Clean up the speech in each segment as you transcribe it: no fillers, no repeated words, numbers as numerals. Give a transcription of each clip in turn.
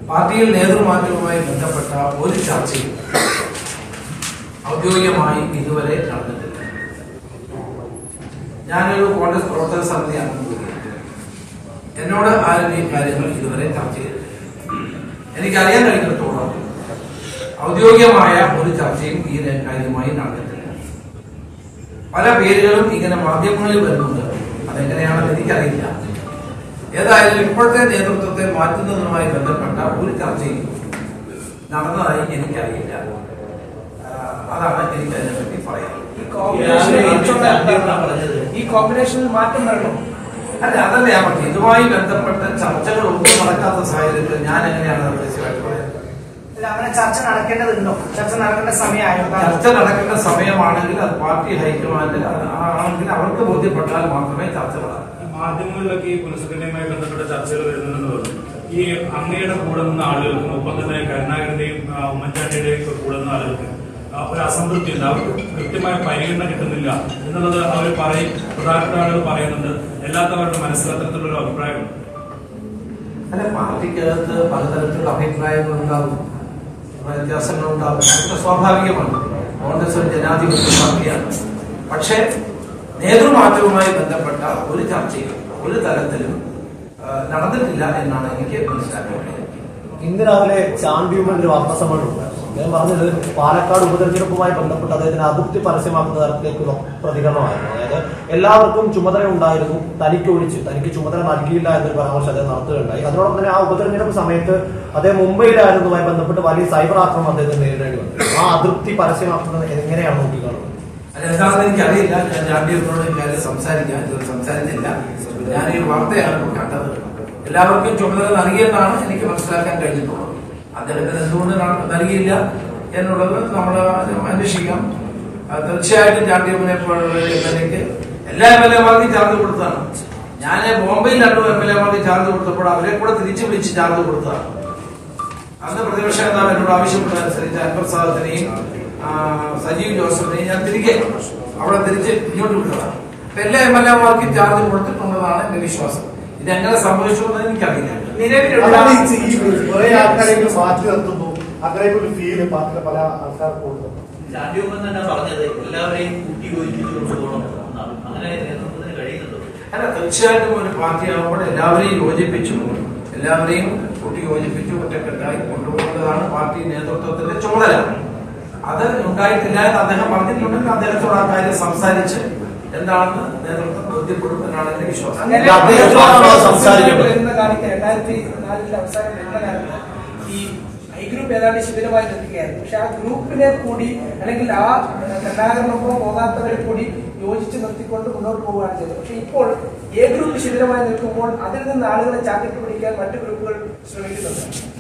പാർട്ടിയിൽ നേതൃമാറ്റവുമായി ബന്ധപ്പെട്ട ഒരു ചർച്ചയും ഔദ്യോഗികമായി ഇതുവരെ നടന്നിട്ടില്ല. ഞാനൊരു കോൺഗ്രസ് പ്രവർത്തക സമിതി അംഗം, എന്നോട് ആരും ഈ കാര്യങ്ങൾ ഇതുവരെ ചർച്ച ചെയ്തിട്ടില്ല. എനിക്കറിയാൻ കഴിഞ്ഞിടത്തോളം ഔദ്യോഗികമായ ഒരു ചർച്ചയും ഈ കാര്യമായി നടന്നിട്ടില്ല. പല പേരുകളും ഇങ്ങനെ മാധ്യമങ്ങളിൽ വരുന്നുണ്ട്, അതെങ്ങനെയാണെന്ന് എനിക്കറിയില്ല. ഏതായാലും ഇപ്പോഴത്തെ നേതൃത്വത്തെ മാറ്റുന്നതുമായി ബന്ധപ്പെട്ട ഒരു ചർച്ചയും നടന്നതായി എനിക്കറിയില്ല. അതാണ് എനിക്ക് അതിനെപ്പറ്റി പറയാം. ഈ കോമ്പിനേഷനിൽ മാറ്റം വരണം. അല്ല, അതല്ല ഞാൻ പറഞ്ഞു. ഇതുമായി ബന്ധപ്പെട്ട ചർച്ചകൾ ഒന്നും നടക്കാത്ത സാഹചര്യത്തിൽ ഞാൻ എങ്ങനെയാണ് നിർദ്ദേശമായിട്ട് പറയാം? അങ്ങനെ ചർച്ച നടക്കേണ്ടതുണ്ടോ? ചർച്ച നടക്കേണ്ട സമയമായോ? ചർച്ച നടക്കേണ്ട സമയമാണെങ്കിൽ അത് പാർട്ടി ഹൈക്കമാൻഡിൽ ആണെങ്കിൽ അവർക്ക് ബോധ്യപ്പെട്ടാൽ മാത്രമേ ചർച്ച നടക്കൂ. മാധ്യമങ്ങളിലൊക്കെ ഈ പുനഃസംഘടനയുമായി ബന്ധപ്പെട്ട ചർച്ചകൾ വരുന്നുണ്ടെന്ന് പറഞ്ഞു. ഈ അങ്ങയുടെ കൂടെ നിന്ന ആളുകൾക്കും ഒപ്പം തന്നെ കരുണാകരന്റെയും ഉമ്മൻചാണ്ടിയുടെയും കൂടെ നിന്ന ആളുകൾക്ക് ഒരു അസംതൃപ്തി ഉണ്ട്. അവർക്ക് കൃത്യമായ പരിഗണന കിട്ടുന്നില്ല എന്നുള്ളത് അവർ പറയും. പ്രധാനപ്പെട്ട ആളുകൾ പറയുന്നുണ്ട്. എല്ലാത്തവരുടെ മനസ്സിൽ അത്തരത്തിലുള്ള അഭിപ്രായമുണ്ട്. അല്ല, പാർട്ടിക്കകത്ത് പലതരത്തിലുള്ള അഭിപ്രായങ്ങൾ ഉണ്ടാകും, വ്യത്യാസങ്ങൾ ഉണ്ടാകും. അതൊക്കെ സ്വാഭാവികമാണ്. കോൺഗ്രസ് ഒരു ജനാധിപത്യ പാർട്ടിയാണ്. പക്ഷേ നേതൃമാറ്റവുമായി ബന്ധപ്പെട്ട ഒരു ചർച്ചയും ഒരു തരത്തിലും നടന്നിട്ടില്ല എന്നാണ് എനിക്ക് മനസ്സിലാക്കാൻ കഴിയുന്നത്. ഇന്ന് രാവിലെ ചാണ്ടിയുമ്മൻ ഒരു വാർത്താ സമ്മേളനം ഉണ്ടായിരുന്നു. അദ്ദേഹം പറഞ്ഞത് പാലക്കാട് ഉപതെരഞ്ഞെടുപ്പുമായി ബന്ധപ്പെട്ട് അദ്ദേഹത്തിന് അതൃപ്തി പരസ്യമാക്കുന്ന തരത്തിലേക്കുള്ള പ്രതികരണമായിരുന്നു. അതായത് എല്ലാവർക്കും ചുമതല ഉണ്ടായിരുന്നു, തനിക്ക് ചുമതല നൽകിയില്ല എന്നൊരു പരാമർശം അദ്ദേഹം നടത്തുകയുണ്ടായി. അതോടൊപ്പം തന്നെ ആ ഉപതെരഞ്ഞെടുപ്പ് സമയത്ത് അദ്ദേഹം മുംബൈയിലായിരുന്നതുമായി ബന്ധപ്പെട്ട് വലിയ സൈബർ ആക്രമണം അദ്ദേഹത്തിന് നേരിടേണ്ടി വന്നു. ആ അതൃപ്തി പരസ്യമാക്കുന്നത് എങ്ങനെയാണ് നോക്കിക്കാണുന്നത്? എന്താണെന്ന് എനിക്കറിയില്ല. ഞാൻ ചാണ്ടിയോട് കാര്യം സംസാരിച്ചില്ല. ഞാൻ ഈ വാർത്തയാണ് കണ്ടത്. എല്ലാവർക്കും ചുമതല നൽകിയെന്നാണ് എനിക്ക് മനസ്സിലാക്കാൻ കഴിഞ്ഞിട്ടുള്ളത്. അദ്ദേഹത്തിന് എന്തുകൊണ്ട് നൽകിയില്ല എന്നുള്ളത് നമ്മൾ അന്വേഷിക്കാം. തീർച്ചയായിട്ടും ചാണ്ടിയമ്മനെ പോലുള്ള എംഎൽഎക്ക് എല്ലാ എംഎൽഎമാർക്കും ചാർജ് കൊടുത്തതാണ്. ഞാൻ ബോംബെയിൽ 2 എംഎൽഎമാർക്ക് ചാർജ് കൊടുത്തപ്പോൾ അവരെ കൂടെ തിരിച്ചു വിളിച്ച് ചാർജ് കൊടുത്തതാണ്. അന്ന് പ്രതിപക്ഷ നേതാവ് എന്നോട് ആവശ്യപ്പെട്ടതനുസരിച്ച് അൻവർ സാദത്തിനെയും സജീവ് ജോസഫിനെയും ഞാൻ അവിടെ തിരിച്ച് ഇങ്ങോട്ട് വിട്ടതാണ്. അപ്പൊ എല്ലാ എംഎൽഎമാർക്കും ചാർജ് കൊടുത്തിട്ടുള്ളതാണ് എന്റെ വിശ്വാസം. ഇതെങ്ങനെ സംഭവിച്ചു എന്ന് എനിക്കറിയില്ല. ചാണ്ടിയുമ്മൻ തന്നെ പറഞ്ഞത് എല്ലാവരെയും കൂട്ടി യോജിപ്പിച്ചുകൊണ്ട് പോകണം. അങ്ങനെ നേതൃത്വത്തിന് കഴിയുന്നുണ്ടോ? അല്ല, തീർച്ചയായിട്ടും ഒരു പാർട്ടിയാകുമ്പോൾ എല്ലാവരെയും യോജിപ്പിച്ചു, എല്ലാവരെയും കൂട്ടി യോജിപ്പിച്ചു ഒറ്റക്കെട്ടായി കൊണ്ടുപോകുന്നതാണ് പാർട്ടി നേതൃത്വത്തിന്റെ ചുമതല. അത് ഉണ്ടായിട്ടില്ല എന്ന് അദ്ദേഹം പറഞ്ഞിട്ടുണ്ടെങ്കിൽ അദ്ദേഹത്തോട് ആ കാര്യം സംസാരിച്ച് എന്താണെന്ന് നേതൃത്വം ബോധ്യപ്പെടും എന്നാണ് എന്റെ വിശ്വാസം. 2004 അവസാനം ഈ ഐ ഗ്രൂപ്പ് ഏതാണ്ട് ശിബിരമായി നിൽക്കുകയായിരുന്നു. പക്ഷെ ആ ഗ്രൂപ്പിനെ കൂടി അല്ലെങ്കിൽ ആ കരുണാകരനൊപ്പം പോകാത്തവരെ കൂടി യോജിച്ച് നിർത്തിക്കൊണ്ട് മുന്നോട്ട് പോവുകയാണ് ചെയ്തത്. പക്ഷെ ഇപ്പോൾ എ ഗ്രൂപ്പ് ശിബിരമായി നിൽക്കുമ്പോൾ അതിൽ നിന്ന് ആളുകളെ ചാക്കിട്ട് പിടിക്കാൻ മറ്റു ഗ്രൂപ്പുകൾ ശ്രമിക്കുന്നുണ്ട്.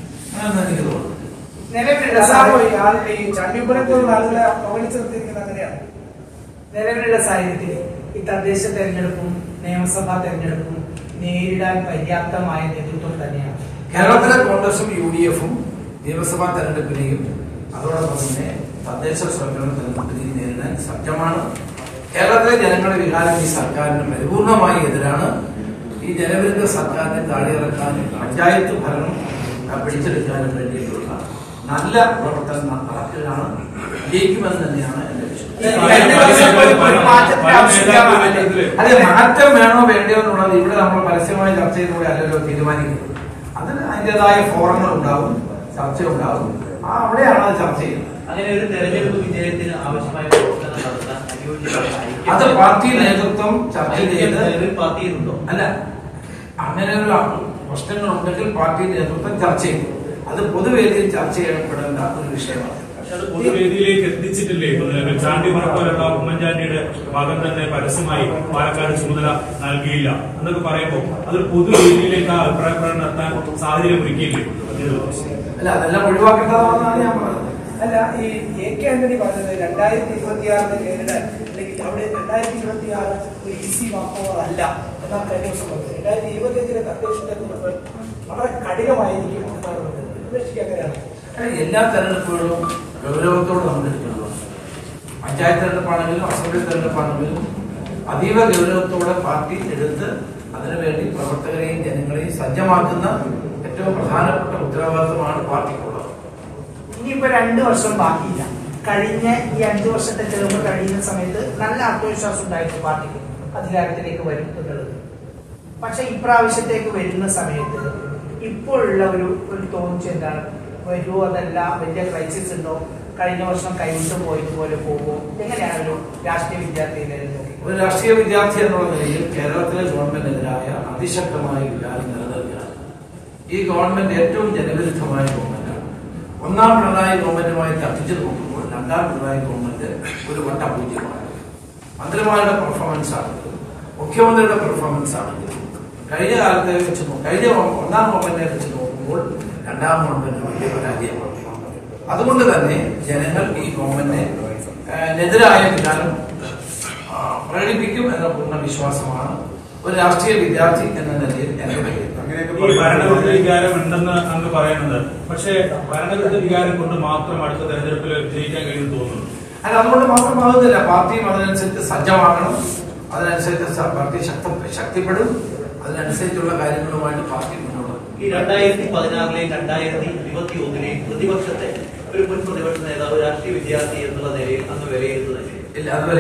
നിലവിലുള്ള ഈ ചാണ്ടിയമ്മനെ പോലുള്ള ആളുകളെ അവഗണിച്ച് നിർത്തിയിരിക്കുന്നത് അങ്ങനെയാണ്. നിലവിലുള്ള സാഹചര്യത്തിൽ ഈ തദ്ദേശ തെരഞ്ഞെടുപ്പും നിയമസഭാ തെരഞ്ഞെടുപ്പും നേരിടാൻ പര്യാപ്തമായ നേതൃത്വം തന്നെയാണ്. കേരളത്തിലെ കോൺഗ്രസും UDF-ഉം നിയമസഭാ തെരഞ്ഞെടുപ്പിനെയും അതോടൊപ്പം തന്നെ തദ്ദേശ സ്വയംഭരണ തെരഞ്ഞെടുപ്പിനെയും നേരിടാൻ സജ്ജമാണ്. കേരളത്തിലെ ജനങ്ങളുടെ വികാരം ഈ സർക്കാരിന് പരിപൂർണമായി എതിരാണ്. ഈ ജനവിരുദ്ധ സർക്കാരിനെ താഴെയിറക്കാനും പഞ്ചായത്ത് ഭരണം പിടിച്ചെടുക്കാനും വേണ്ടിയിട്ടുള്ള നല്ല പ്രവർത്തനം നടക്കുകയാണ്. വിജയിക്കുമെന്ന് തന്നെയാണ് എന്റെ വിശ്വാസം. അതെ, മാറ്റം വേണോ വേണ്ടയോ എന്നുള്ളത് ഇവിടെ നമ്മൾ പരസ്യമായ ചർച്ചയിലൂടെ അല്ലല്ലോ തീരുമാനിക്കുന്നത്. അതിന് അതിൻ്റെതായ ഫോറങ്ങൾ ഉണ്ടാവും, ചർച്ച ഉണ്ടാവും. അവിടെയാണ് അത് ചർച്ച ചെയ്യുന്നത്. അങ്ങനെ ഒരു തെരഞ്ഞെടുപ്പ് വിജയത്തിന് ആവശ്യമായ പ്രവർത്തനം നടത്താൻ അത് പാർട്ടി നേതൃത്വം ചർച്ച ചെയ്ത് പാർട്ടിയിലുണ്ടോ? അല്ല, അങ്ങനെയുള്ള പ്രശ്നങ്ങളുണ്ടെങ്കിൽ പാർട്ടി നേതൃത്വം ചർച്ച ചെയ്തു. അത് പൊതുവേദിയിൽ ചർച്ച ചെയ്യപ്പെടേണ്ട ഒരു വിഷയമാണ്. അത് പൊതുവേദിയിലേക്ക് എത്തിച്ചിട്ടില്ലേ? ചാണ്ടിയുമ്മനെ പോലുള്ള ഉമ്മൻചാണ്ടിയുടെ ഭാഗം തന്നെ പരസ്യമായി പാലക്കാട് ചുമതല നൽകിയില്ല എന്നൊക്കെ പറയുമ്പോൾ അതൊരു പൊതുവേദിയിലേക്ക് ആ അഭിപ്രായ പ്രകടനം നടത്താൻ സാഹചര്യം ഒരുക്കിയില്ലേ? അല്ല, അതെല്ലാം ഒഴിവാക്കേണ്ടതാണെന്നാണ് ഞാൻ പറഞ്ഞത്. അല്ല, ഈ AK ആന്റണി പറഞ്ഞത് 2026 നേരിടാൻ അല്ലെങ്കിൽ അവിടെ 2026 ഒരു ഈസി വാക്കോവർ അല്ല എന്നാണ് കഴിഞ്ഞ ദിവസം പറഞ്ഞത്. 2025 തദ്ദേശ തെരഞ്ഞെടുപ്പ് വളരെ കഠിനമായിരിക്കും എന്നാണ് പറഞ്ഞത്. അങ്ങനെയാണ് എല്ലാ തെരഞ്ഞെടുപ്പുകളും ഗൗരവത്തോടെ നമ്മൾ എടുക്കുന്നത്. പഞ്ചായത്ത് തെരഞ്ഞെടുപ്പാണെങ്കിലും അസംബ്ലി തെരഞ്ഞെടുപ്പാണെങ്കിലും അതീവ ഗൗരവത്തോടെ പാർട്ടി അതിനുവേണ്ടി പ്രവർത്തകരെയും ജനങ്ങളെയും സജ്ജമാക്കുന്ന ഏറ്റവും പ്രധാനപ്പെട്ട ഉത്തരവാദിത്വമാണ് ഇനിയിപ്പോ 2 വർഷം ബാക്കിയില്ല. കഴിഞ്ഞ ഈ 5 വർഷത്തെ ടേം കഴിയുന്ന സമയത്ത് നല്ല ആത്മവിശ്വാസം ഉണ്ടായിരുന്നു പാർട്ടിക്ക് അധികാരത്തിലേക്ക് വരും എന്നുള്ളത്. പക്ഷെ ഇപ്രാവശ്യത്തേക്ക് വരുന്ന സമയത്ത് ഇപ്പോഴുള്ള ഒരു തോന്നിച്ച് എന്താണ്, വരുമോ അതല്ല വലിയ ക്രൈസിസ് ഉണ്ടോ, കഴിഞ്ഞ വർഷം കൈവിട്ട് പോയതുപോലെ പോകുമോ, എങ്ങനെയാണ് ഒരു രാഷ്ട്രീയ വിദ്യാർത്ഥി നിലനിൽക്കുന്നത്? ഒരു രാഷ്ട്രീയ വിദ്യാർത്ഥി എന്നുള്ള നിലയിൽ കേരളത്തിലെ ഗവൺമെന്റിനെതിരായ അതിശക്തമായ വികാരം നിലനിൽക്കുകയാണ്. ഈ ഗവൺമെന്റ് ഏറ്റവും ജനവിരുദ്ധമായ ഗവൺമെന്റാണ്. ഒന്നാം പിണറായി ഗവൺമെന്റുമായി തർക്കിച്ചു നോക്കുമ്പോൾ രണ്ടാം പിണറായി ഗവൺമെന്റ് ഒരു വട്ടപൂജ്യമാണ്. മന്ത്രിമാരുടെ പെർഫോമൻസ് ആണെങ്കിലും മുഖ്യമന്ത്രിയുടെ പെർഫോമൻസ് ആണെങ്കിലും കഴിഞ്ഞ കാലത്തെ വെച്ച് കഴിഞ്ഞ ഒന്നാം ഗവൺമെന്റിനെ വെച്ച് നോക്കുമ്പോൾ രണ്ടാം ഗവൺമെന്റ് വലിയ പരാജയമാണ്. അതുകൊണ്ട് തന്നെ ജനങ്ങൾ ഈ ഗവൺമെന്റിനെതിരായ വികാരം പ്രകടിപ്പിക്കും എന്ന പൂർണ്ണ വിശ്വാസമാണ് ഒരു രാഷ്ട്രീയ വിദ്യാർത്ഥി എന്ന നിലയിൽ എന്റെ കയ്യിൽ. ഭരണവിരുദ്ധ വികാരം ഉണ്ടെന്ന് അങ്ങ് പറയുന്നത്, പക്ഷേ ഭരണവിരുദ്ധ വികാരം കൊണ്ട് മാത്രം അടുത്ത തെരഞ്ഞെടുപ്പിൽ ജയിക്കാൻ കഴിയുമെന്ന് തോന്നുന്നു. അല്ല, അതുകൊണ്ട് മാത്രമാകുന്നില്ല. പാർട്ടിയും അതിനനുസരിച്ച് സജ്ജമാകണം. അതിനനുസരിച്ച് പാർട്ടി ശക്തിപ്പെടും. അതിനനുസരിച്ചുള്ള കാര്യങ്ങളുമായിട്ട് പാർട്ടി മുന്നോട്ട്. ഈ 2016 2021 പ്രതിപക്ഷത്തെ ഒരു മുൻ പ്രതിപക്ഷ നേതാവ് രാഷ്ട്രീയ വിദ്യാർത്ഥി എന്നുള്ള നിലയിൽ അന്ന് വിലയിരുത്തുന്നില്ല. ഇല്ല, അതുവരെ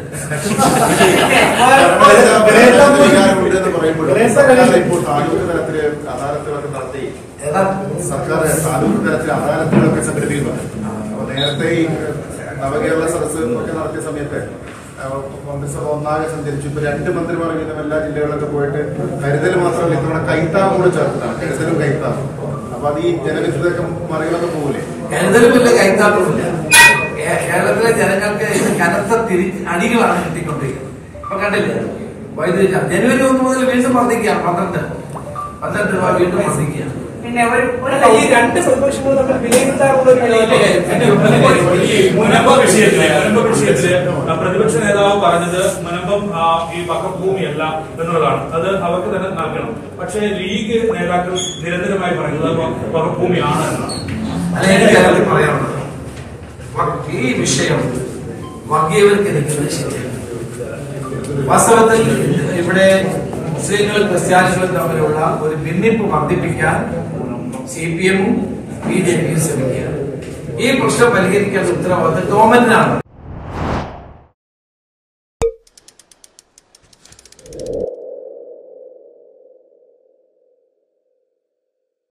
ഇപ്പോൾ താലൂക്ക് തലത്തില് അദാലത്തുകളൊക്കെ നടത്തി സർക്കാർ താലൂക്ക് തലത്തിൽ അദാലത്തുകളൊക്കെ സംഘടിപ്പിക്കുന്നു. അപ്പൊ നേരത്തെ ഈ നവകേരള സദസ് ഒക്കെ നടത്തിയ സമയത്ത് മന്ത്രിസഭ ഒന്നാകെ സഞ്ചരിച്ചു. ഇപ്പൊ 2 മന്ത്രിമാർ വീതം എല്ലാ ജില്ലകളിലൊക്കെ പോയിട്ട് കരുതൽ മാത്രമല്ല ഇത്തവണ കൈത്താവും കൂടെ ചേർത്തിട്ടാണ്. കരുതലും കൈത്താവും. അപ്പൊ അത് ഈ ജനവിരുദ്ധ മറികളൊക്കെ പോകില്ലേ? കരുതലുമില്ല, കൈത്താട്ടുമില്ല. കേരളത്തിലെ ജനങ്ങൾക്ക് കനത്ത അടികളാണ് കിട്ടിക്കൊണ്ടിരിക്കുന്നത്. ഇപ്പൊ കണ്ടില്ലേ, വൈദ്യുതി ജനുവരി 1 മുതൽ വീണ്ടും വർദ്ധിക്കുകയാണ്. 12 രൂപ വീണ്ടും വർദ്ധിക്കുകയാണ്. പിന്നെ ഈ 2 പ്രതിപക്ഷങ്ങളും നമ്മൾ വിലയിരുത്താറുള്ള മുനമ്പ വിഷയത്തില് പ്രതിപക്ഷ നേതാവ് പറഞ്ഞത് മുനമ്പം ഈ വകഭൂമിയല്ല എന്നുള്ളതാണ്. അത് അവർക്ക് തന്നെ നൽകണം. പക്ഷേ ലീഗ് നേതാക്കൾ നിരന്തരമായി പറയുന്നത് വകഭൂമിയാണ് എന്നാണ്. അല്ല, എനിക്ക് പറയാനുള്ളത് ഈ വിഷയം വർഗീയവൽക്കരിക്കുന്നത് ശരിയാണ്. വാസ്തവത്തിൽ ഇവിടെ മുസ്ലിങ്ങളും ക്രിസ്ത്യാനികളും തമ്മിലുള്ള ഒരു ഭിന്നിപ്പ് വർദ്ധിപ്പിക്കാൻ CPM-ഉം BJP-യും ശ്രമിക്കുകയാണ്. ഈ പ്രശ്നം പരിഹരിക്കേണ്ട ഉത്തരവാദിത്വം ഗവൺമെന്റിനാണ്.